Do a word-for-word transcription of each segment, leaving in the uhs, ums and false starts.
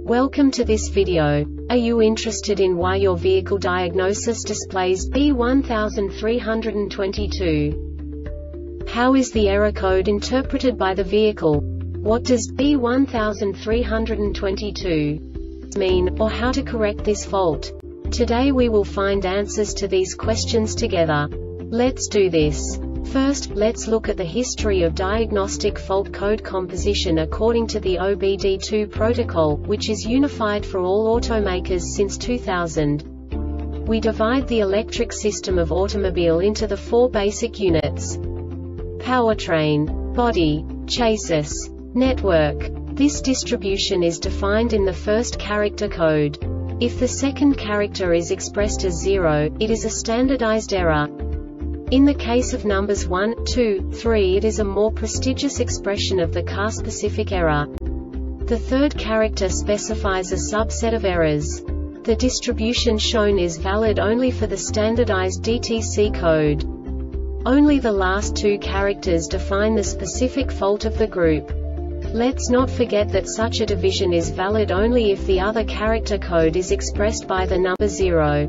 Welcome to this video. Are you interested in why your vehicle diagnosis displays B one three two two? How is the error code interpreted by the vehicle? What does B one three two two mean, or how to correct this fault? Today we will find answers to these questions together. Let's do this. First, let's look at the history of diagnostic fault code composition according to the O B D two protocol, which is unified for all automakers since two thousand. We divide the electric system of automobile into the four basic units: powertrain, body, chassis, network. This distribution is defined in the first character code. If the second character is expressed as zero, it is a standardized error. In the case of numbers one, two, three, it is a more prestigious expression of the car-specific error. The third character specifies a subset of errors. The distribution shown is valid only for the standardized D T C code. Only the last two characters define the specific fault of the group. Let's not forget that such a division is valid only if the other character code is expressed by the number zero.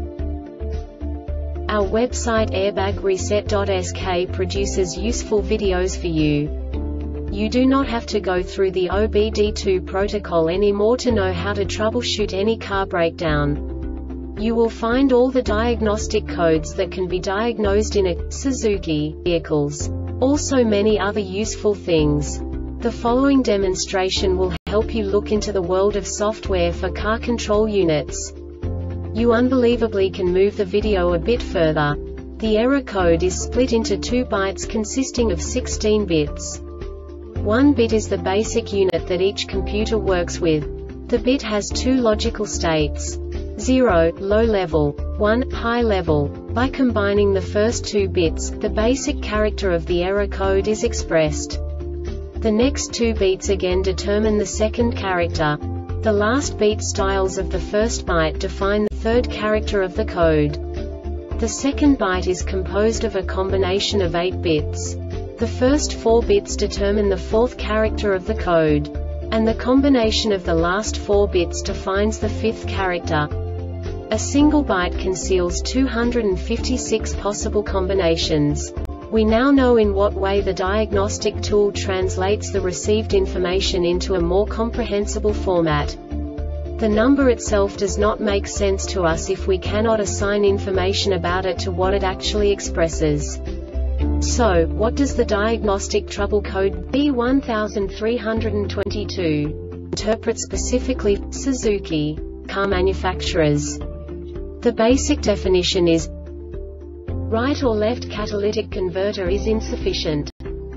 Our website airbag reset dot S K produces useful videos for you. You do not have to go through the O B D two protocol anymore to know how to troubleshoot any car breakdown. You will find all the diagnostic codes that can be diagnosed in a Suzuki vehicles. Also many other useful things. The following demonstration will help you look into the world of software for car control units. You unbelievably can move the video a bit further. The error code is split into two bytes consisting of sixteen bits. One bit is the basic unit that each computer works with. The bit has two logical states: zero, low level, one, high level. By combining the first two bits, the basic character of the error code is expressed. The next two bits again determine the second character. The last beat styles of the first byte define the third character of the code. The second byte is composed of a combination of eight bits. The first four bits determine the fourth character of the code. And the combination of the last four bits defines the fifth character. A single byte conceals two hundred fifty-six possible combinations. We now know in what way the diagnostic tool translates the received information into a more comprehensible format. The number itself does not make sense to us if we cannot assign information about it to what it actually expresses. So, what does the diagnostic trouble code B one three two two interpret specifically for Suzuki car manufacturers? The basic definition is: right or left catalytic converter is insufficient.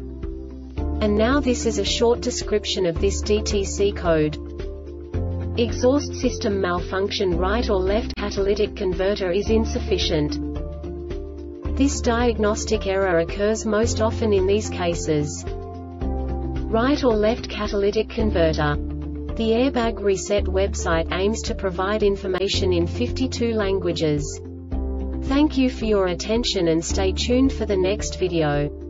And now this is a short description of this D T C code. Exhaust system malfunction, right or left catalytic converter is insufficient. This diagnostic error occurs most often in these cases: right or left catalytic converter. The Airbag Reset website aims to provide information in fifty-two languages. Thank you for your attention and stay tuned for the next video.